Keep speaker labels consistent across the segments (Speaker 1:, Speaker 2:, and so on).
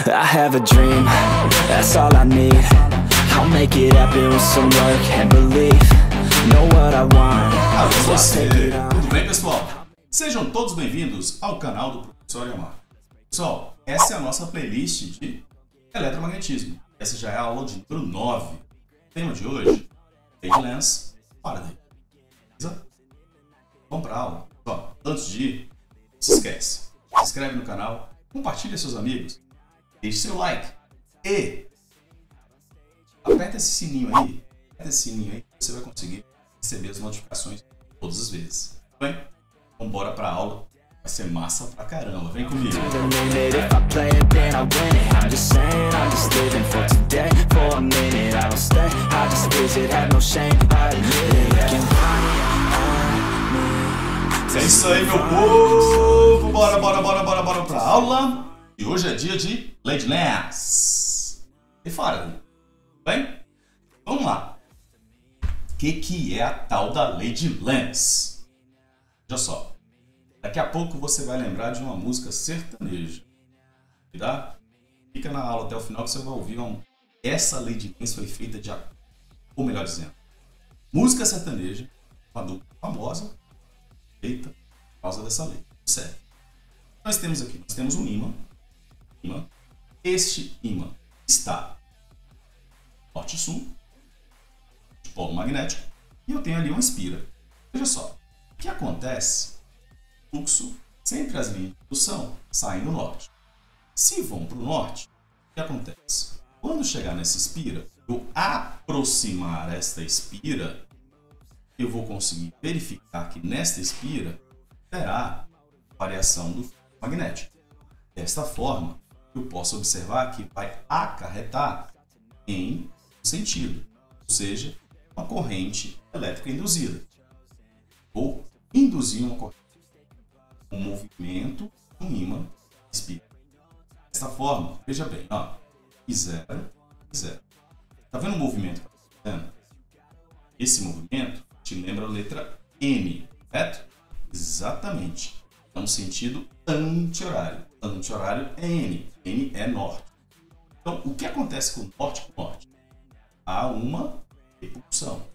Speaker 1: I have a dream, that's all I need. I'll make it happen with some work and belief. Know what I want.
Speaker 2: Tudo bem, pessoal? Sejam todos bem-vindos ao canal do Professor Yamaha. Pessoal, essa é a nossa playlist de eletromagnetismo. Essa já é a aula de número 9. O tema de hoje é de Lenz Faraday. Beleza? Vamos para a aula. Ó, antes de ir, não se esquece. Se inscreve no canal, compartilha seus amigos, deixe seu like e aperta esse sininho aí. Aperta esse sininho aí que você vai conseguir receber as notificações todas as vezes. Tá bem? Vamos embora para a aula. Vai ser massa pra caramba. Vem comigo. É isso aí, meu povo. Bora pra aula. E hoje é dia de Lei de Lenz e Faraday. Bem? Vamos lá. O que é a tal da Lei de Lenz? Veja só. Daqui a pouco você vai lembrar de uma música sertaneja. Tá? Fica na aula até o final que você vai ouvir essa Lei de Lenz foi feita de... Ou melhor dizendo, música sertaneja, uma dupla famosa, feita por causa dessa lei. Certo. Nós temos aqui, um ímã. Este ímã está norte-sul, de polo magnético, e eu tenho ali uma espira. Veja só, o que acontece? O fluxo, sempre as linhas de indução saem do norte. Se vão para o norte, o que acontece? Quando chegar nessa espira, eu aproximar esta espira, eu vou conseguir verificar que nesta espira terá variação do fluxo magnético. Desta forma, eu posso observar que vai acarretar em um sentido, ou seja, uma corrente elétrica induzida, ou induzir uma corrente, um movimento do ímã espira. Desta forma, veja bem, ó, I0, I0. Está vendo o movimento que eu estou fazendo? Esse movimento te lembra a letra N, correto? Exatamente. É um sentido anti-horário. Anti-horário é N. N é norte. Então, o que acontece com norte com norte? Há uma repulsão.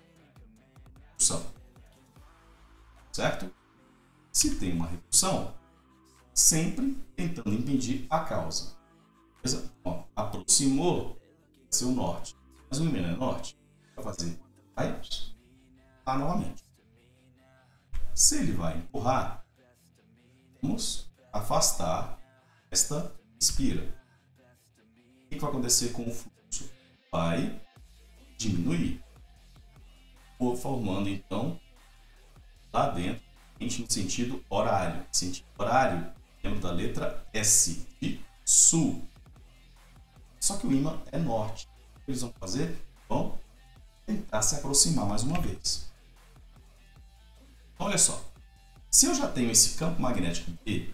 Speaker 2: Certo? Se tem uma repulsão, sempre tentando impedir a causa. Beleza? Ó, aproximou seu norte. Mas o ímã é norte. Vai fazer? Vai lá novamente. Se ele vai empurrar, vamos afastar esta espira. O que vai acontecer com o fluxo? Vai diminuir, formando então lá dentro no sentido horário. Sentido horário, lembra da letra S de sul. Só que o ímã é norte. O que eles vão fazer? Vão tentar se aproximar mais uma vez. Então, olha só. Se eu já tenho esse campo magnético B,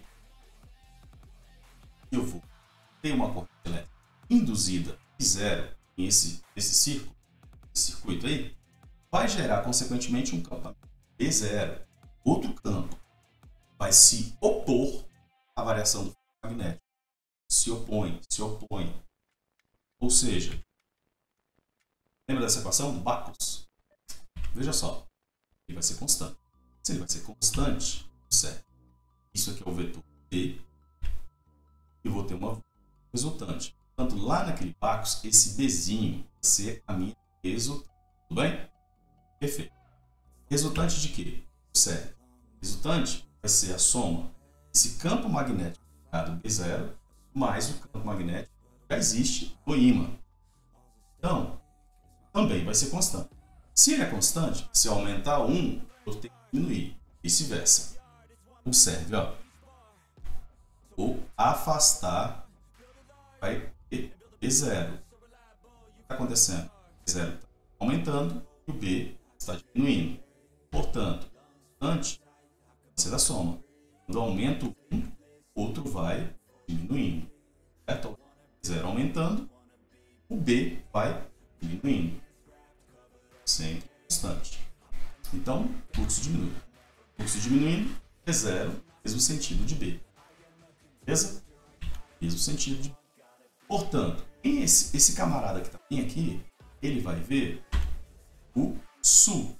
Speaker 2: eu vou ter uma corrente elétrica induzida I0 em esse circuito aí, vai gerar, consequentemente, um campo B0. Outro campo vai se opor à variação do campo magnético. Se opõe. Ou seja, lembra dessa equação do Backus? Veja só, ele vai ser constante. Se ele vai ser constante, certo? Isso aqui é o vetor T. Eu vou ter uma resultante. Portanto, lá naquele Backus, esse Bzinho vai ser a minha resultante. Tudo bem? Perfeito. Resultante de quê? Certo. Resultante vai ser a soma desse campo magnético B0 mais o campo magnético que já existe no ímã. Então, também vai ser constante. Se ele é constante, se eu aumentar 1, eu tenho que diminuir. Vice-versa. Observe, ó. Vou afastar, vai ter B0. O que está acontecendo? B0 está aumentando e o B está diminuindo. Portanto, antes vai ser da soma. Quando eu aumento um, o outro vai diminuindo. Certo? B0 aumentando, o B vai diminuindo. Sempre constante. Então, fluxo diminui. Fluxo diminuindo, B0, mesmo sentido de B. Beleza? Mesmo sentido de B. Portanto, esse camarada que está bem aqui, ele vai ver o sul.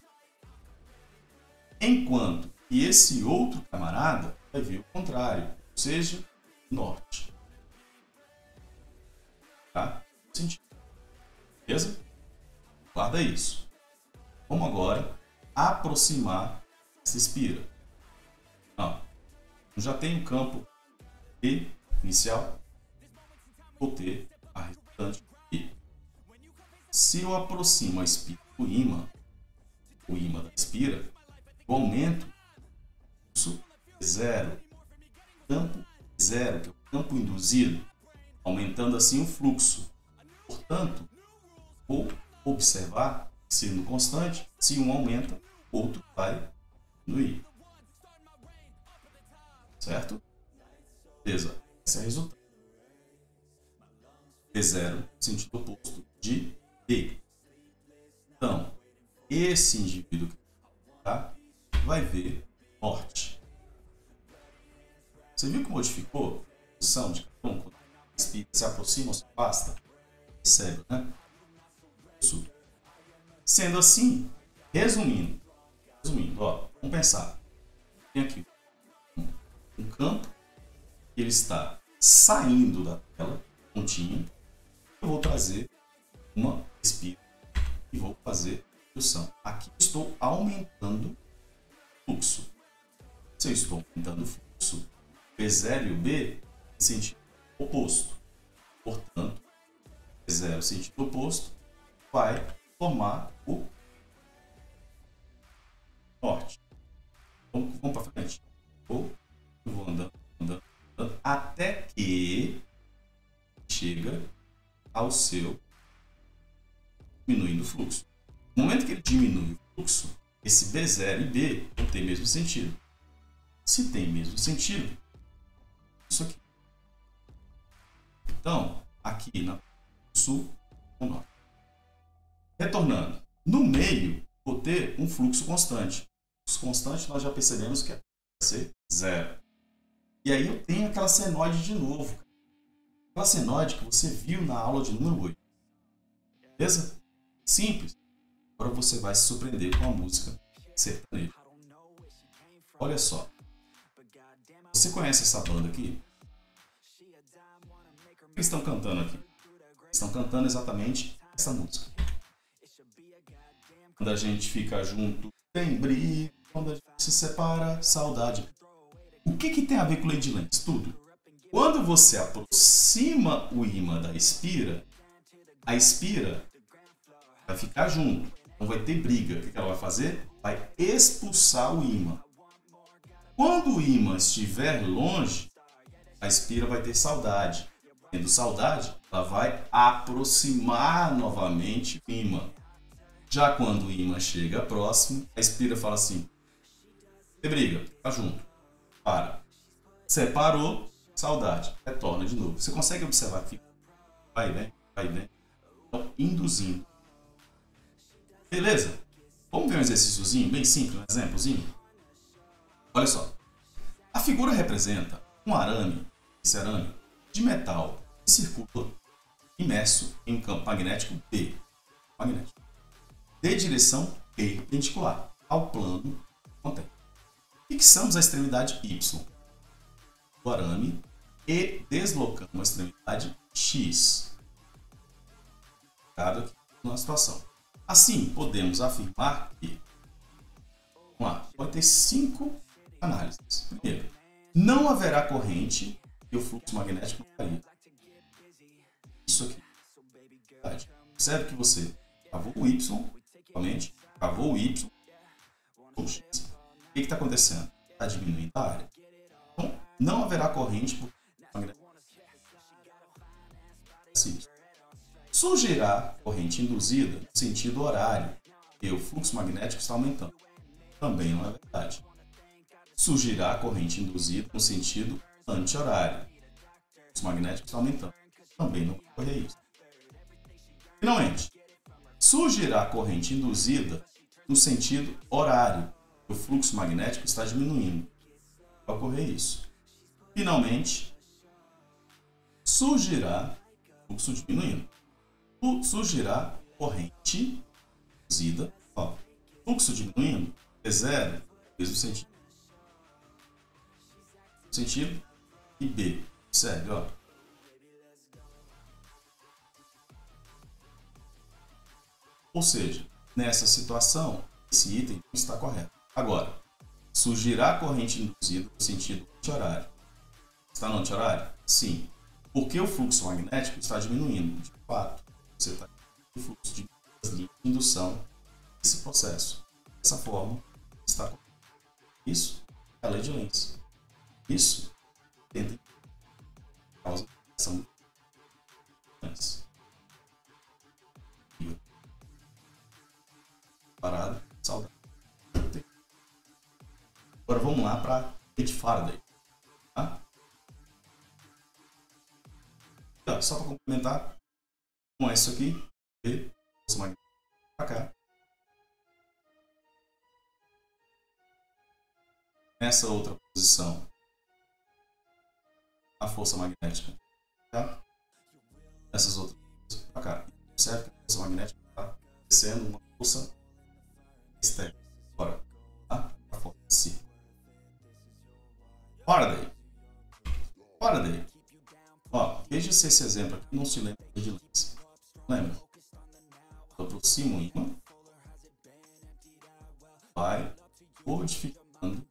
Speaker 2: Enquanto que esse outro camarada vai ver o contrário, ou seja, norte. Tá? Sentido. Beleza? Guarda isso. Vamos agora aproximar essa espira. Não. Eu já tenho o campo E inicial. Vou ter a resultante E. Se eu aproximo a espira do ímã, o ímã da espira, eu aumento isso zero. Campo zero, que é o campo induzido, aumentando assim o fluxo. Portanto, vou observar, sendo constante, se um aumenta, o outro vai diminuir. Certo? Beleza. Esse é o resultado. P0, sentido oposto de B. Então, esse indivíduo que tá, vai ver norte. Você viu que modificou a posição de cada um? Quando se aproxima ou se afasta? Percebe, né? Sendo assim, resumindo, ó, vamos pensar. Tem aqui um campo, ele está saindo da tela, pontinha. Eu vou trazer uma espira e vou fazer função. Aqui estou aumentando o fluxo. Se eu estou aumentando o fluxo, o P0 e o B em sentido oposto. Portanto, P0 sentido oposto vai formar o norte. Vamos para frente. Eu vou andando, até que chega ao seu diminuindo o fluxo. No momento que ele diminui o fluxo, esse B0 e B vão ter mesmo sentido. Se tem mesmo sentido, isso aqui. Então, aqui no sul, o norte. Retornando, no meio, vou ter um fluxo constante. O fluxo constante nós já percebemos que é ser zero. E aí eu tenho aquela senoide de novo. Aquela senoide que você viu na aula de número 8. Beleza? Simples. Agora você vai se surpreender com a música sertaneja. Olha só. Você conhece essa banda aqui? O que eles estão cantando aqui? Eles estão cantando exatamente essa música. Quando a gente fica junto, tem briga. Quando a gente se separa, saudade. O que tem a ver com Lady Lens? Tudo. Quando você aproxima o ímã da espira, a espira vai ficar junto. Não vai ter briga. O que ela vai fazer? Vai expulsar o ímã. Quando o ímã estiver longe, a espira vai ter saudade. Tendo saudade, ela vai aproximar novamente o ímã. Já quando o ímã chega próximo, a espira fala assim: tem briga, fica junto. Para. Separou, saudade. Retorna de novo. Você consegue observar aqui? Vai, né? Vai, né? Então, induzindo. Beleza? Vamos ver um exercíciozinho bem simples, um exemplozinho? Olha só. A figura representa um arame, esse arame, de metal que circula imerso em um campo magnético B. Magnético. De direção perpendicular ao plano que contém. Fixamos a extremidade Y do arame e deslocamos a extremidade X. Aqui na situação. Assim, podemos afirmar que, vamos lá, vai ter 5 análises. Primeiro, não haverá corrente e o fluxo magnético varia. Isso aqui. Observe que você cavou o Y, somente, cavou o Y, o X. O que está acontecendo? Está diminuindo a área. Então, não haverá corrente por magnético. Surgirá corrente induzida no sentido horário e o fluxo magnético está aumentando. Também não é verdade. Surgirá corrente induzida no sentido anti-horário. O fluxo magnético está aumentando. Também não ocorre isso. Finalmente, surgirá corrente induzida no sentido horário. O fluxo magnético está diminuindo. Vai ocorrer isso. Finalmente, surgirá fluxo diminuindo. Surgirá corrente induzida, ó, fluxo diminuindo, P0, mesmo sentido, e B, segue, ó. Ou seja, nessa situação, esse item não está correto. Agora, surgirá corrente induzida no sentido anti-horário. Está no anti-horário? Sim. Porque o fluxo magnético está diminuindo. De fato, você está com o fluxo de linhas de indução desse processo. Dessa forma, está correto. Isso é a lei de Lenz. Isso tenta causa de ação Lenz. Parado, saudável. Agora vamos lá para a lei de Faraday. Tá? Só para complementar, com isso aqui, B, força magnética para cá. Nessa outra posição, a força magnética tá? Essas outras coisas para cá. Observe que a força magnética está descendo uma força externa. Agora, tá? A força de si. Faraday. Ó, veja se esse exemplo aqui não se lembra de Lenz. Lembra? Eu aproximo o ímã, vai modificando.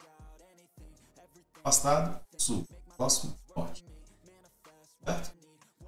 Speaker 2: Afastado, sul. Próximo, norte. Certo?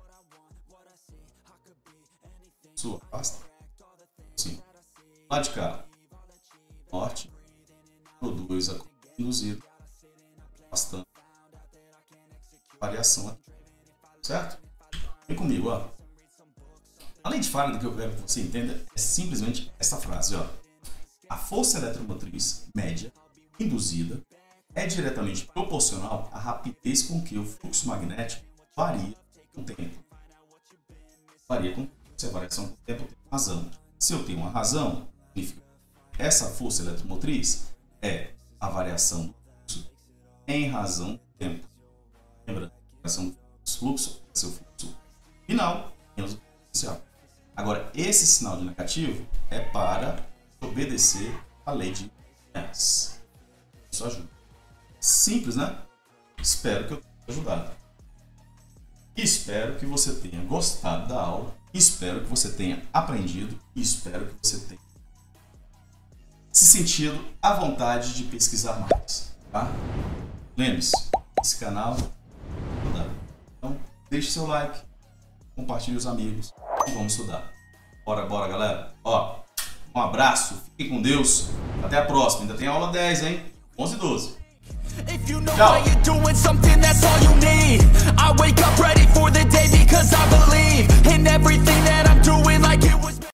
Speaker 2: Sul, afasta. Sim. Lá de cá, norte, produz a corrente induzida, afastando. Variação aqui. Certo? Vem comigo, ó. A lei de Faraday que eu quero que você entenda é simplesmente essa frase, ó. A força eletromotriz média induzida é diretamente proporcional à rapidez com que o fluxo magnético varia com o tempo. Varia com se a variação com o tempo tem razão. Se eu tenho uma razão, significa que essa força eletromotriz é a variação do fluxo em razão do tempo. Lembra? A variação do fluxo é seu fluxo final menos o potencial. Agora, esse sinal de negativo é para obedecer à lei de Lenz. Isso ajuda. Simples, né? Espero que eu tenha ajudado. Espero que você tenha gostado da aula. Espero que você tenha aprendido. E espero que você tenha se sentido à vontade de pesquisar mais. Tá? Lembre-se, esse canal é estudar. Então, deixe seu like, compartilhe os amigos e vamos estudar. Bora, galera. Ó, um abraço, fiquem com Deus. Até a próxima. Ainda tem aula 10, hein? 11 e 12.
Speaker 3: If you know how you're doing something, that's all you need.